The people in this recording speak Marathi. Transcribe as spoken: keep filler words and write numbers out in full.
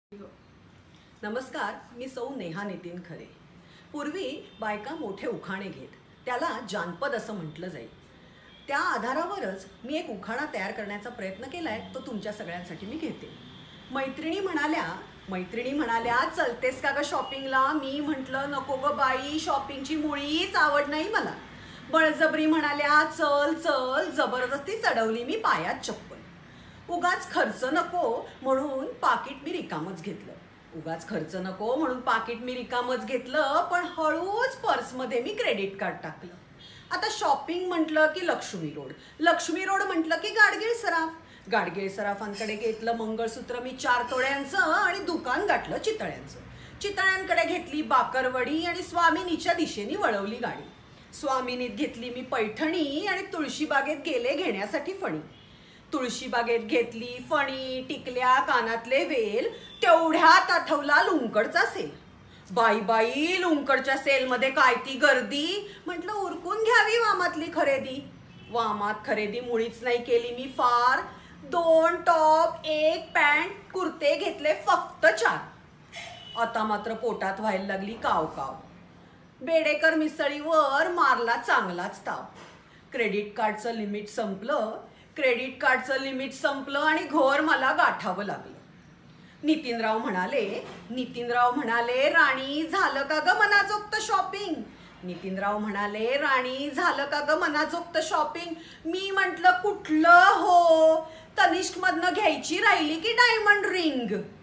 नमस्कार, मी सौ नेहा नितीन खरे। पूर्वी बायका मोठे उखाणे घेत, त्याला जानपद असं म्हटलं जाईल। त्या आधारावरच मी एक उखाणा तयार करण्याचा प्रयत्न केलाय, तो तुमच्या सगळ्यांसाठी मी घेते। मैत्रिणी म्हणाल्या मैत्रिणी म्हणाल्या चलतेस का ग शॉपिंगला? मी म्हटलं नको ग बाई, शॉपिंगची मुळीच आवड नाही मला। बळजबरी म्हणाल्या चल चल, जबरदस्ती चढवली मी पायात चप्पल। उगाच खर्च नको म्हणून पाकिट मी रिकामच घेतलं उगाच खर्च नको म्हणून पाकिट मी रिकामच घेतलं पण हळूच पर्समध्ये मी क्रेडिट कार्ड टाकलं। आता शॉपिंग म्हटलं की लक्ष्मी रोड लक्ष्मी रोड म्हटलं की गाडगीळ सराफ गाडगीळ सराफांकडे घेतलं मंगळसूत्र मी चार तोळ्यांचं आणि दुकान गाठलं चितळ्यांचं। चितळ्यांकडे घेतली बाकरवडी आणि स्वामिनीच्या दिशेने वळवली गाडी। स्वामिनीत घेतली मी पैठणी आणि तुळशीबागेत गेले घेण्यासाठी फणी। तुळशीबागेत घेतली फणी, टिकल्या कानातले वेल, तेवढ्यात आठवला लुंकडचा सेल। बाई बाई, लुंकडच्या सेलमध्ये काय ती गर्दी, म्हटलं उरकून घ्यावी वामातली खरेदी। वामात खरेदी मुळीच नाही केली मी फार, दोन टॉप एक पॅन्ट कुर्ते घेतले फक्त चार। आता मात्र पोटात व्हायला लागली काव काव, बेडेकर मिसळीवर मारला चांगलाच ताव। क्रेडिट कार्डचं लिमिट संपलं क्रेडिट कार्डचं लिमिट संपलं आणि घोर मला गाठावं लागलं। नितीनराव म्हणाले नितीनराव म्हणाले राणी झालं का ग मनाजोगत शॉपिंग नितीनराव म्हणाले राणी झालं का ग मनाजोगत शॉपिंग मी म्हटलं कुठलं हो, तनिष्क मधनं घ्यायची राहिली की डायमंड रिंग।